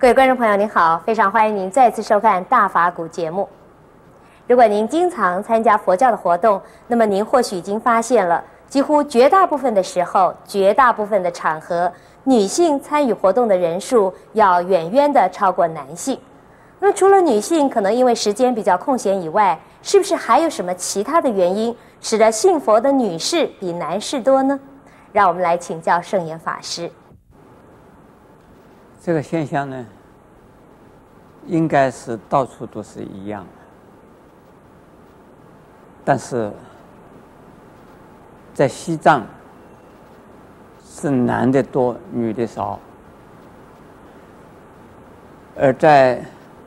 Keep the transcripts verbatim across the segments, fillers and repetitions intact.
各位观众朋友您好，非常欢迎您再次收看大法古节目。如果您经常参加佛教的活动，那么您或许已经发现了，几乎绝大部分的时候，绝大部分的场合，女性参与活动的人数要远远的超过男性。那么除了女性可能因为时间比较空闲以外，是不是还有什么其他的原因，使得信佛的女士比男士多呢？让我们来请教圣严法师。 这个现象呢，应该是到处都是一样的，但是在西藏是男的多，女的少，而在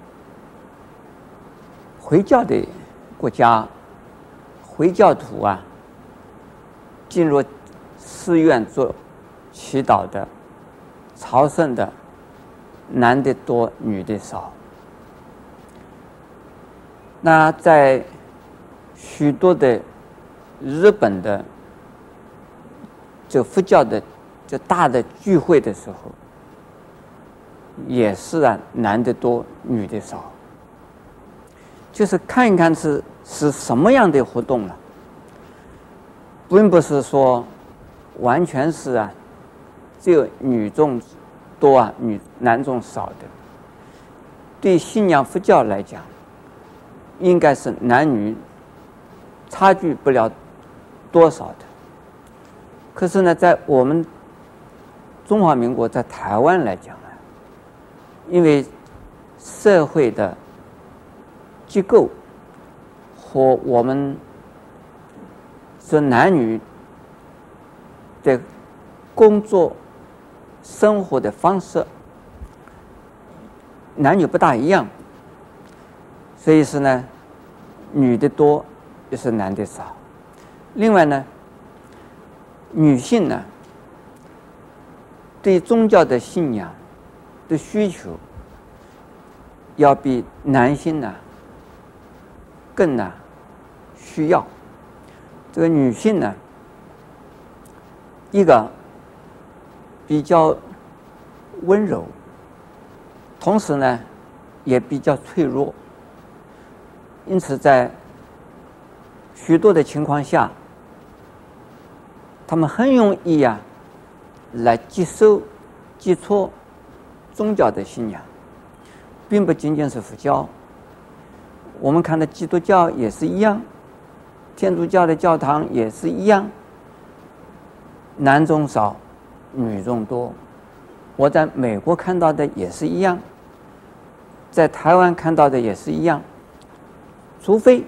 回教的国家，回教徒啊，进入寺院做祈祷的、朝圣的，男的多，女的少。那在许多的日本的这佛教的这大的聚会的时候，也是啊，男的多，女的少。就是看一看是是什么样的活动了，并不是说完全是啊，只有女众多啊，女男众少的。对信仰佛教来讲，应该是男女差距不了多少的。可是呢，在我们中华民国，在台湾来讲呢，因为社会的机构和我们说男女的工作生活的方式，男女不大一样，所以是呢，女的多，也是男的少。另外呢，女性呢，对宗教的信仰的需求，要比男性呢更呢需要。这个女性呢，一个比较温柔，同时呢也比较脆弱，因此在许多的情况下，他们很容易呀、啊、来接受接触宗教的信仰，并不仅仅是佛教。我们看的基督教也是一样，天主教的教堂也是一样，男众少，女众多。我在美国看到的也是一样，在台湾看到的也是一样，除非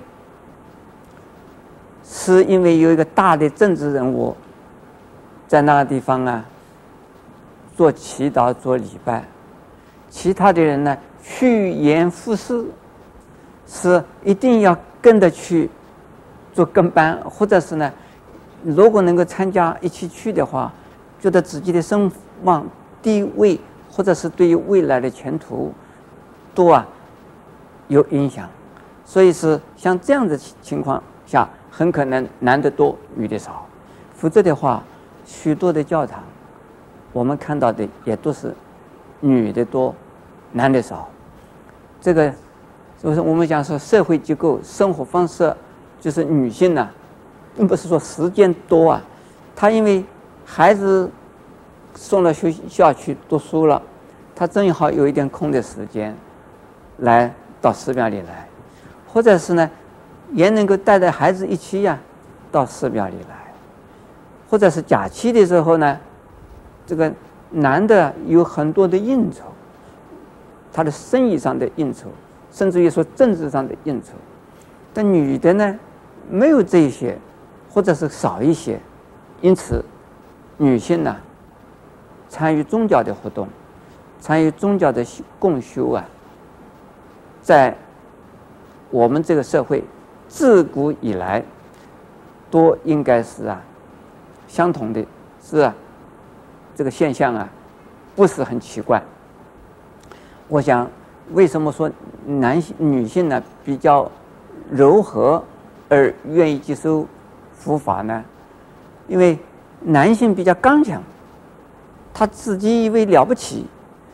是因为有一个大的政治人物在那个地方啊做祈祷做礼拜，其他的人呢趋炎附势，是一定要跟着去做跟班，或者是呢如果能够参加一起去的话，觉得自己的声望地位或者是对于未来的前途都啊有影响。所以是像这样的情况下，很可能男的多，女的少。否则的话，许多的教堂我们看到的也都是女的多，男的少。这个就是我们讲说社会结构生活方式，就是女性呢、啊、并不是说时间多啊，她因为孩子送到学校去读书了，她正好有一点空的时间来到寺庙里来，或者是呢也能够带着孩子一起呀、啊、到寺庙里来，或者是假期的时候呢，这个男的有很多的应酬，他的生意上的应酬，甚至于说政治上的应酬，但女的呢没有这些，或者是少一些。因此女性呢参与宗教的活动，参与宗教的共修啊，在我们这个社会自古以来都应该是啊相同的，是啊这个现象啊不是很奇怪。我想为什么说男性女性呢比较柔和而愿意接受佛法呢？因为男性比较刚强，他自己以为了不起，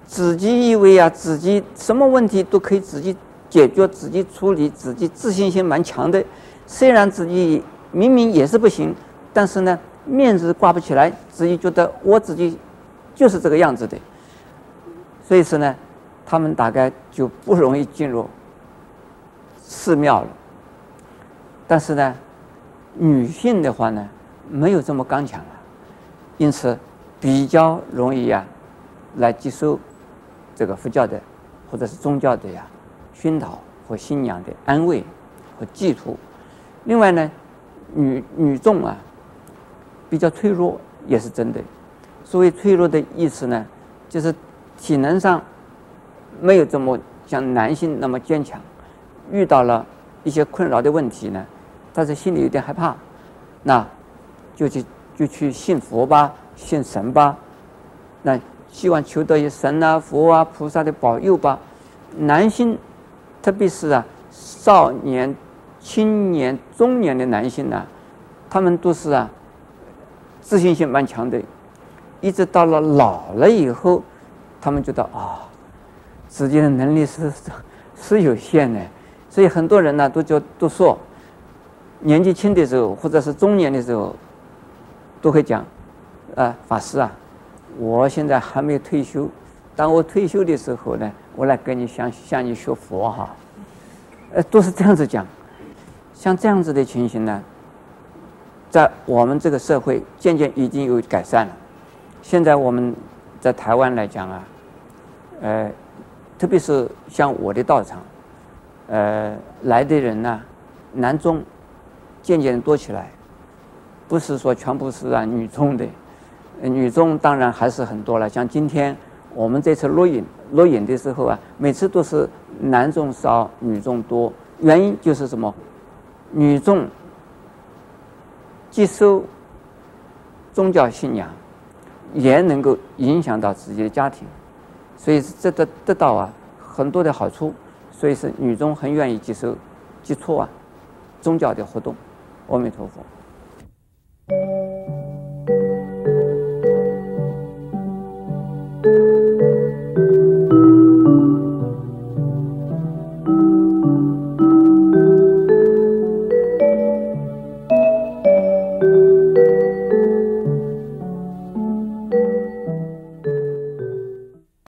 自己以为啊，自己什么问题都可以自己解决、自己处理，自己自信心蛮强的。虽然自己明明也是不行，但是呢，面子挂不起来，自己觉得我自己就是这个样子的。所以说呢，他们大概就不容易进入寺庙了。但是呢，女性的话呢，没有这么刚强了，因此比较容易呀、啊，来接受这个佛教的或者是宗教的呀熏陶和信仰的安慰和寄托。另外呢，女女众啊比较脆弱，也是真的。所谓脆弱的意思呢，就是体能上没有这么像男性那么坚强，遇到了一些困扰的问题呢，但是心里有点害怕，那就去就去信佛吧，信神吧，那希望求得一神啊、佛啊、菩萨的保佑吧。男性，特别是啊少年、青年、中年的男性呢、啊，他们都是啊自信心蛮强的，一直到了老了以后，他们觉得啊，自己的能力是是有限的，所以很多人呢都就都说，年纪轻的时候或者是中年的时候，都会讲，啊法师啊，我现在还没有退休，当我退休的时候呢，我来跟你向向你学佛哈，呃，都是这样子讲。像这样子的情形呢，在我们这个社会渐渐已经有改善了。现在我们在台湾来讲啊，呃，特别是像我的道场，呃，来的人呢、啊，男众渐渐多起来，不是说全部是啊女众的，女众当然还是很多了。像今天我们这次录影录影的时候啊，每次都是男众少，女众多，原因就是什么？女众接受宗教信仰，也能够影响到自己的家庭，所以这得得到啊很多的好处，所以是女众很愿意接受接触啊宗教的活动。阿弥陀佛。